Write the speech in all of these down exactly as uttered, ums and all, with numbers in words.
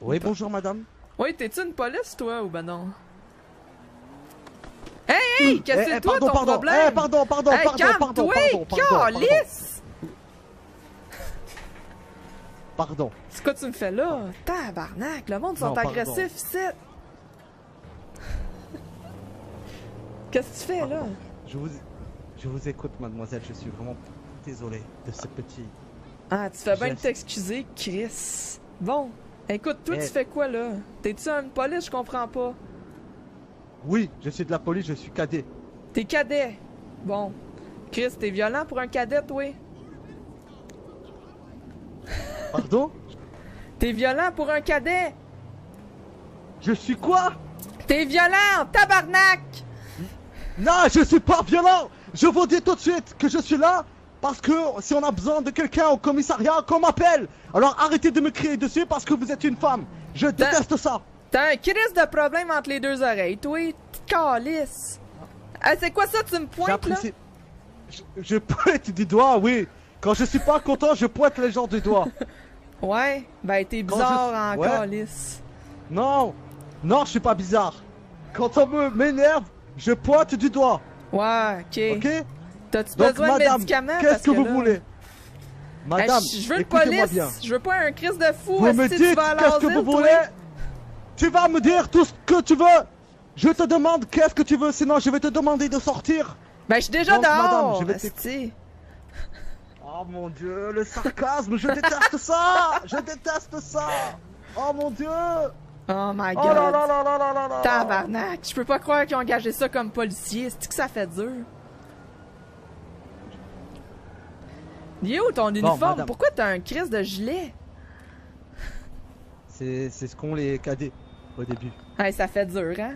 Oui, bonjour madame. Oui, t'es-tu une police, toi, ou ben non? Hey, hey! Qu'est-ce que Eh, c'est eh, toi, pardon, ton pardon. problème? Eh, pardon, pardon, hey, pardon, pardon, pardon, pardon, pardon, calice! Pardon. C'est quoi tu me fais là? Tabarnak, le monde sont Non, pardon. agressifs ici. Qu'est-ce que tu fais là? Je vous, je vous écoute, mademoiselle. Je suis vraiment désolé de ce petit. Ah, tu fais bien de geste. t'excuser, Chris. Bon, écoute, toi, Eh. tu fais quoi là? T'es-tu une police? Je comprends pas. Oui, je suis de la police, je suis cadet. T'es cadet. Bon. Chris, t'es violent pour un cadet, toi? Pardon? T'es violent pour un cadet? Je suis quoi? T'es violent, tabarnak! Non, je suis pas violent. Je vous dis tout de suite que je suis là parce que si on a besoin de quelqu'un au commissariat, qu'on m'appelle. Alors arrêtez de me crier dessus parce que vous êtes une femme. Je déteste ça. T'as un Chris de problème entre les deux oreilles, toi, petite calice. Ah, c'est quoi ça, tu me pointes là? J'apprécie. Je, je pointe du doigt, oui. Quand je suis pas content, je pointe les gens du doigt. Ouais, ben t'es Quand bizarre je- en ouais. calice. Non, non, je suis pas bizarre. Quand on me m'énerve, je pointe du doigt. Ouais, ok. Ok? T'as-tu Donc, besoin de madame, médicaments? qu'est-ce Parce que vous là- voulez? Madame, Hey, je veux une écoutez-moi police. bien. Je veux pas un Chris de fou. Vous me esti, dites tu vas à qu'est-ce que l'asile, vous toi. voulez? Tu vas me dire tout ce que tu veux. Je te demande qu'est-ce que tu veux, sinon je vais te demander de sortir. Ben, je suis déjà Donc, madame, dehors. je vais esti. Oh mon dieu, le sarcasme, je déteste ça. Je déteste ça. Oh mon dieu. Oh my Oh god. là là là là là là là. Tabarnak. Je peux pas croire qu'ils ont engagé ça comme policier. C'est que ça fait dur. Il est où ton uniforme? madame. Pourquoi t'as un Chris de gilet? C'est c'est ce qu'ont les cadets au début. Hey, ça fait dur, hein?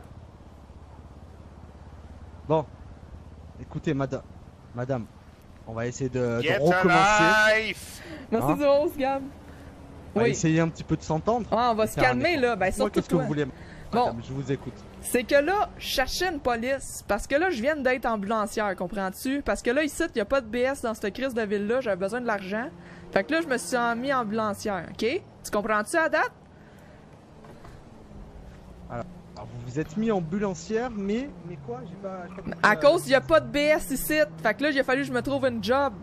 Bon, écoutez, madame, madame, on va essayer de, de Get recommencer. alive! Merci Hein? du rose, Gab. On va Oui. essayer un petit peu de s'entendre. Ah, on va Et se faire un calmer, effort. là. Ben, Dites-moi surtout qu'est-ce que toi. vous voulez, Bon. madame, je vous écoute. C'est que là, je cherchais une police. Parce que là, je viens d'être ambulancière, comprends-tu? Parce que là, ici, il n'y a pas de B S dans cette crise de ville-là. J'avais besoin de l'argent. Fait que là, je me suis mis ambulancière, OK? Tu comprends-tu à date? Alors, vous vous êtes mis ambulancière, mais mais quoi? J'ai pas. j'ai pas compris, À euh, cause, il n'y a pas de B S ici. Fait que là, il a fallu que je me trouve une job.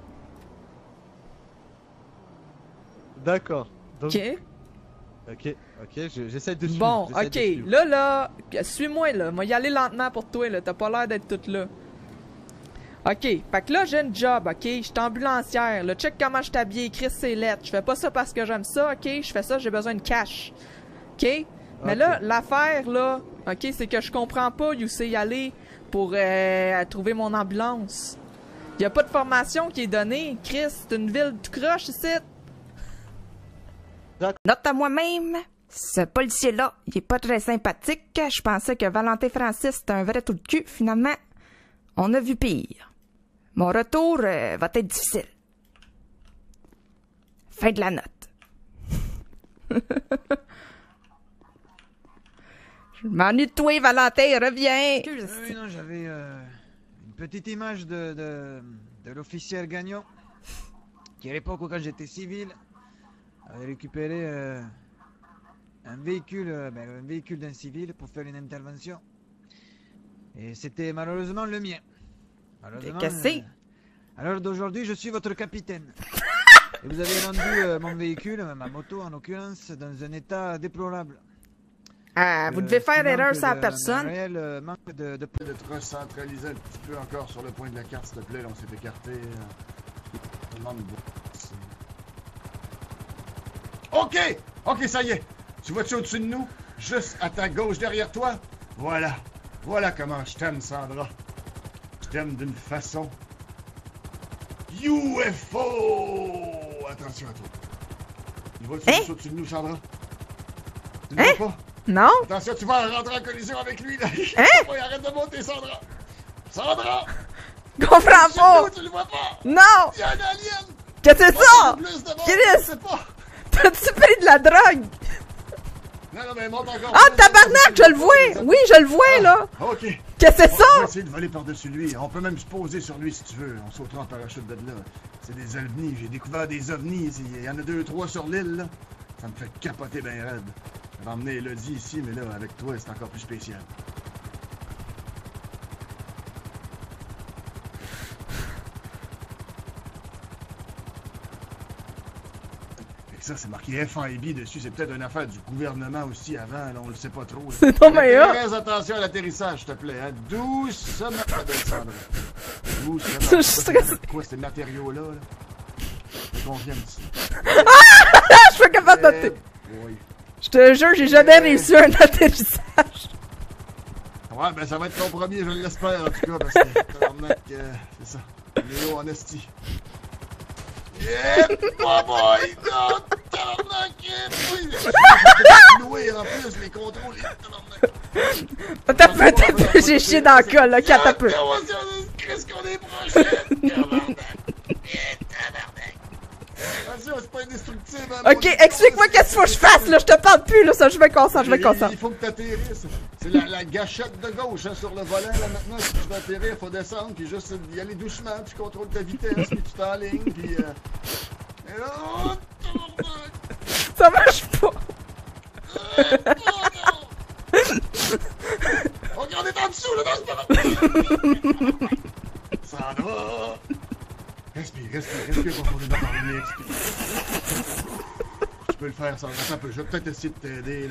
D'accord. Donc- OK? Ok, ok, je- j'essaie de suivre. Bon, j'essaie OK. de suivre. Là, là, suis-moi, là. Moi, y aller lentement pour toi, là. T'as pas l'air d'être toute là. OK. Fait que là, j'ai une job, OK? Je suis ambulancière. Là, check comment je t'habille. Chris, c'est lettre. Je fais pas ça parce que j'aime ça, OK? Je fais ça, j'ai besoin de cash. OK? Mais Ok. là, l'affaire, là, OK, c'est que je comprends pas où c'est y aller pour euh, trouver mon ambulance. Y a pas de formation qui est donnée. Chris, c'est une ville tout croche ici. Note à moi-même, ce policier-là, il est pas très sympathique. Je pensais que Valentin Francis c'était un vrai trou de cul. Finalement, on a vu pire. Mon retour euh, va être difficile. Fin de la note. Je m'ennuie de toi, Valentin, reviens! Oui, non, j'avais euh, une petite image de, de, de l'officier Gagnon, qui à l'époque où quand j'étais civil, avait récupéré euh, un véhicule, euh, ben, un véhicule d'un civil pour faire une intervention. Et c'était malheureusement le mien. Malheureusement, cassé. euh, à l'heure d'aujourd'hui, je suis votre capitaine. Et vous avez rendu euh, mon véhicule, ma moto en l'occurrence, dans un état déplorable. Ah, vous Euh, devez faire qui erreur manque sur la de- personne. Un réel euh, manque de, de... De te recentraliser un petit peu encore sur le point de la carte, s'il te plaît. Là, on s'est écarté. euh, je te demande de- Ok! Ok, ça y est! Tu vois-tu au-dessus de nous? Juste à ta gauche, derrière toi? Voilà. Voilà comment je t'aime, Sandra. Je t'aime d'une façon... U F O! Attention à toi. Tu vois-tu Hein? juste au-dessus de nous, Sandra? Tu ne Hein? vois pas? Non? Attention, tu vas rentrer en collision avec lui, là! Hein? Oh, arrête de monter, Sandra! Sandra! Comprends Chez pas! nous, tu le vois pas! Non! Il y a un alien! Qu'est-ce que c'est Moi, ça? j'ai plus de monde, Chris! je sais pas! T'as-tu pris de la drogue? Non, non, mais monte encore! Ah, plus, tabarnak, monte je le vois! Oui, je le vois, là! Ok. Qu'est-ce que c'est On va ça? essayer de voler par-dessus lui. On peut même se poser sur lui si tu veux. On sautera en parachute de là. C'est des ovnis. J'ai découvert des ovnis. Il y en a deux, trois sur l'île, là. Ça me fait capoter ben raide. J'avais emmené Elodie ici, mais là, avec toi, c'est encore plus spécial. Et ça, c'est marqué F I B dessus. C'est peut-être une affaire du gouvernement aussi avant, là, on le sait pas trop. C'est ton meilleur! Fais attention à l'atterrissage, s'il te plaît. Hein? Doucement, ma belle Sandra. Doucement. Je suis stressé. Quoi, ces matériaux-là, là? C'est combien de ça? Je suis pas capable de noter! Oui. Je te jure, j'ai jamais réussi un atterrissage. Ouais, ben ça va être ton premier, je l'espère, en tout cas, parce que, tabarnak, euh, c'est ça. Léo Honesty. Yeah, my boy! Non, tabarnak! Oui! Louer en plus les contrôles, tabarnak! T'as peu, t'as peu, j'ai chié dans le col, là, qu'à t'as peu. Qu'est-ce qu'on est prochaine? Tabarnak! Tabarnak! Attention, c'est pas indestructible, hein, Ok, explique-moi qu'est-ce qu'il faut que je fasse, là, je te parle plus, là, ça, je me concentre, je me Il- concentre. Il faut que tu atterrisses. C'est la, la gâchette de gauche hein, sur le volant. Là, maintenant, si tu veux atterrir, il faut descendre, puis juste y aller doucement, puis tu contrôles ta vitesse, puis tu t'enlignes, puis... Euh... Et là, oh, tabarnak! Ça marche pas. Ok, on est en dessous, là, dans ce Sandra! Respire, respire, respire profondément par le nez, expire. Tu peux le faire, Sandra, ça peut. Je vais peut-être essayer de t'aider, là.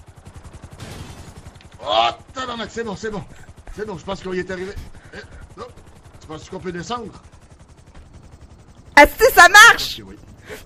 Oh, tabarnak, c'est bon, c'est bon. C'est bon, je pense qu'on y est arrivé. Eh, oh, tu penses qu'on peut descendre? Est-ce que ça marche? Ok, oui.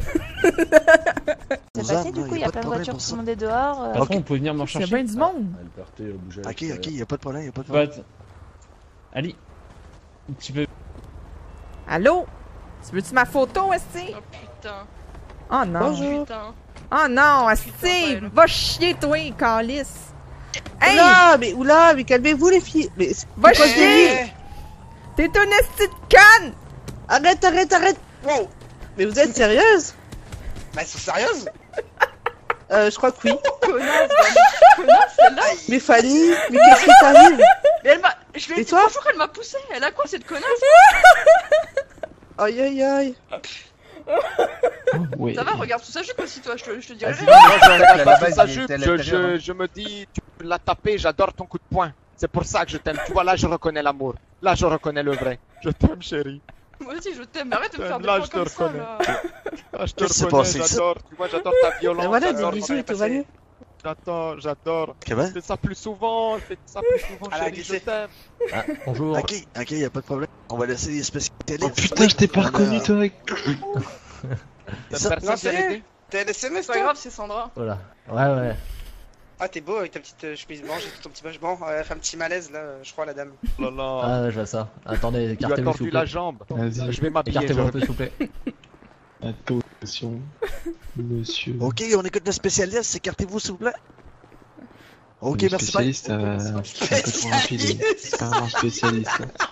C'est passé, du coup, il y a plein de voitures qui sont montées dehors. euh, Patron, vous pouvez venir me Il y rechercher. a bien du monde. Elle partait, elle bougeait. Ok, ok, y'a pas de problème, y'a pas de Ouais, problème. t- Ali, tu peux... Allô? Tu veux-tu ma photo, Esti? Oh putain. Oh non. Bonjour. Putain. Oh non, Esti! Ouais, là. Va chier, toi, calice! Hey! Oula, mais oula, mais calmez-vous les filles. Mais c'est Va quoi chier! ce délire? T'es un Esti de conne! Arrête, arrête, arrête. Wow. Mais vous êtes sérieuse? Mais elles sont sérieuses? Euh, je crois que oui. Connasse, connasse, celle-là. Mais Fanny, mais qu'est-ce qui t'arrive? Mais elle m'a. Je lui ai Et dit toi bonjour, elle m'a poussé. Elle a quoi cette connasse? Aïe aïe aïe. Oui. Ça va, regarde sous sa jupe aussi, toi, je te, je te dirais. Vas-y, moi, je regarde pas sous sa jupe, je, je, je me dis, tu peux la taper, j'adore ton coup de poing. C'est pour ça que je t'aime. Tu vois, là, je reconnais l'amour. Là, je reconnais le vrai. Je t'aime, chérie. Moi aussi, je t'aime. Mais arrête de me faire des Là, points je te comme ça, reconnais. là. Ah, je te Qu'est-ce qui s'est reconnais, passé, ça? j'adore. Tu vois, j'adore ta violence. Ben voilà, j'adore des ton bisous et tout va mieux. J'adore, j'adore. Comment? Fais ça plus souvent, fais ça plus souvent, À la chérie, je glissée. t'aime. Ah, bonjour. Ok, ok, y'a pas de problème. On va laisser les spécialistes. Oh putain, je t'ai pas On a- reconnu, toi. T'aimes Ça- personne non, qui a sérieux? été? T'es un S M S C'est pas toi? grave, c'est Sandra. Voilà. Ouais, ouais. Ah t'es beau avec ta petite euh, chemise blanche et ton petit badge blanc. Elle fait un petit malaise là, euh, je crois la dame. Oh là là. Ah, ouais, je vois ça. Attendez, Tu as écartez-vous, s'il tordu vous la plaît. jambe. Vas-y. Je vais m'habiller, Écartez-vous je un peu, s'il vous plaît. Attention, monsieur. Ok, on écoute le spécialiste, écartez-vous s'il vous plaît. Ok, Le merci. bye. spécialiste, euh, un peu trop rapide. C'est pas vraiment spécialiste.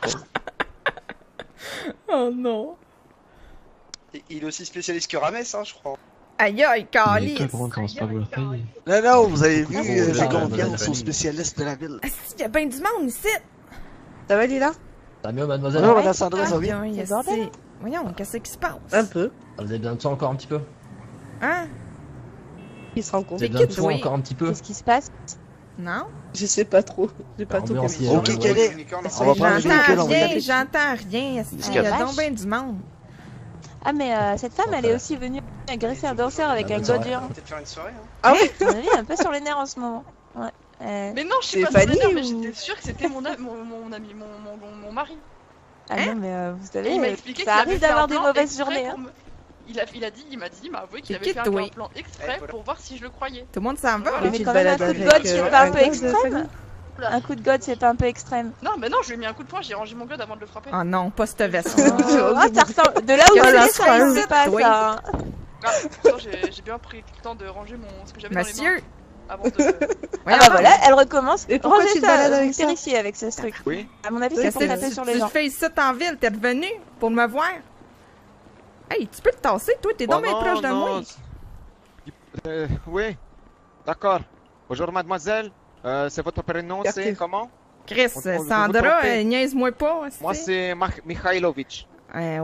Oh non. Et il est aussi spécialiste que Rames hein je crois. Aïe aïe, Mais calice! toi, comment on commence pas à vouloir payer? Non, non, vous avez vu, Ah, euh, bon, j'ai ah, confiance bon, aux spécialistes de la ville. Esti, y'a bien du monde ici! Ça va Lila? Ça va mieux, mademoiselle? Non, madame Sandra, ça va Aïe bien? aïe, C'est bordel. Esti. Voyons, qu'est-ce qui se passe? Un peu. Ah, vous avez besoin de soin encore un petit peu? Hein? Ils se rencontrent. Vous avez besoin de qui, soin toi? encore un petit peu? Qu'est-ce qui se passe? Non? Je sais pas trop. J'ai pas Bah, tout ambiance, compris. il y a- Ok, Ouais, quel est? Unicorn, On va prendre le véhicule, J'entends on va y rien, aller. j'entends rien. Esti, Ah, Il y a vache. donc bien du monde. Ah mais euh, cette femme elle est aussi venue agresser un danseur avec Ah, un bonne god soirée. dur. On va peut-être faire une soirée hein. Ah oui? À mon avis, elle est un peu sur les nerfs en ce moment. Ouais. Euh... Mais non, je suis C'est pas sur les Fanny nerfs, mais ou- j'étais sûre que c'était mon, a- mon, mon ami, mon, mon, mon, mon mari. Ah non mais euh, vous Et savez, il m'a euh, expliqué ça qu'il arrive avait fait un d'avoir des plan mauvaises exprès journées. pour Hein. me- Il a, il a dit, il m'a dit, il m'a avoué qu'il Qui avait fait un, quitte, oui. un plan exprès Eh, voilà. pour voir si je le croyais. Tout le monde s'en va? Voilà. Mais tu te quand même un balades coup de avec, god c'est euh, pas un un peu god, extrême. Un coup de god c'est pas un peu extrême. Non, mais non, je lui ai mis un coup de poing, j'ai rangé mon god avant de le frapper. Oh non, pas cette veste. Oh, ah ça ressemble. De là où Quelle c'est insulte, ça ressemble pas à oui. ça. hein. Ah, pourtant, j'ai j'ai bien pris le temps de ranger mon, ce que j'avais dans les mains Monsieur! avant de... Ah Voyons, bah voilà, elle recommence. Et pourquoi Rangez tu te ça, balades vous avec ça? vérifiez avec ce truc. Oui. À mon avis c'est qu'est-ce pour que taper tu, sur les tu gens. fais ici en ville? T'es revenu pour me voir? Hey, tu peux te tasser, toi? T'es Oh donc bien non, proche de non. moi. Euh, oui. D'accord. Bonjour, mademoiselle. Euh, c'est votre prénom, Carte. c'est comment? Chris, On- on- vous Sandra, trompez. euh, niaise-moi pas. Moi, c'est... c'est Mah- Mikhailovitch. Ah oui, Je- ouais, si je la reconnaîtrais n'importe où, cette, chemise, cette chemise-là. c'est- Moi, c'est Mah- Mikhailovitch. Hey, tu peux te tasser, toi? T'es donc bien proche de moi. Moi, c'est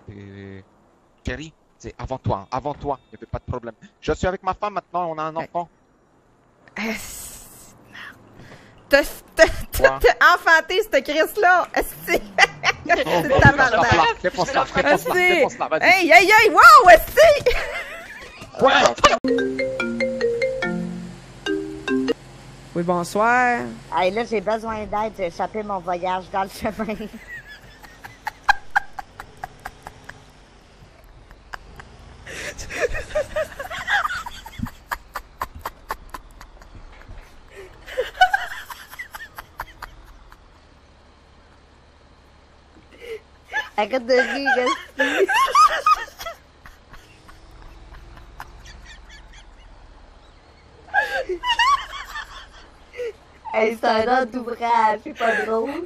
t'es... Chérie, c'est avant toi, hein, avant toi, il n'y avait pas de problème. Je suis avec ma femme maintenant, on a un enfant. T'as enfanté cette Chris-là! Esti! C'est tabarnak! Défonce-la, défonce-la, défonce-la, vas-y. Hey, hey, hey! Wow! Esti! Oui, bonsoir. Hey, là, j'ai besoin d'aide. J'ai échappé mon voyage dans le chemin. Arrête de rire, Esti. Hey, c'est un ordre d'ouvrage, c'est pas drôle.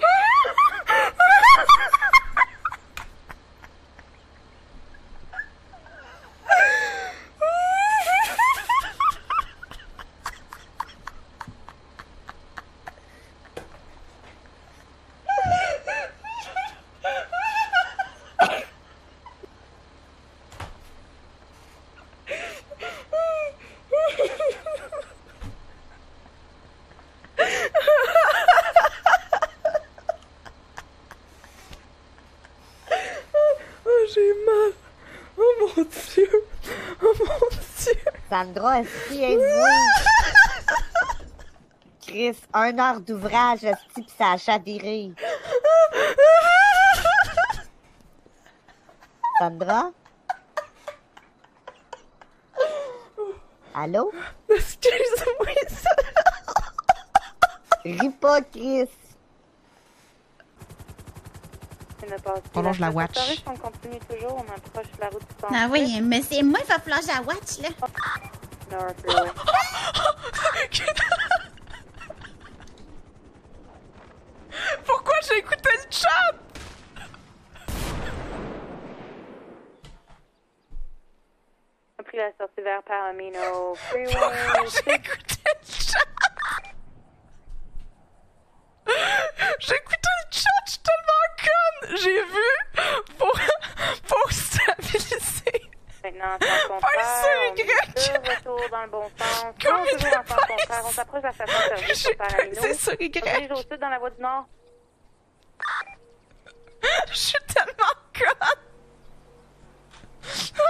Sandra, est-ce aide-moi? Chris, un heure d'ouvrage, est-ce que ça a chaviré? Sandra? Allô? Excuse-moi, ça. Ris pas, Chris. Prolonge la watch. On continue toujours, on approche la route du Ah oui, mais c'est moi qui va falloir que je la watch, là. Pourquoi j'ai écouté le chat? On a pris la sortie vers Palomino Freeway. Pourquoi j'ai écouté le chat? J'ai écouté le chat, je suis tellement conne! J'ai vu pour, pour stabiliser. Maintenant, en contraire, on est de retour dans le bon sens. Comme toujours en sens contraire, on s'approche de la station de service sur Palomino. C'est sur Y. On se dirige au sud dans la voie du nord. Je suis tellement conne!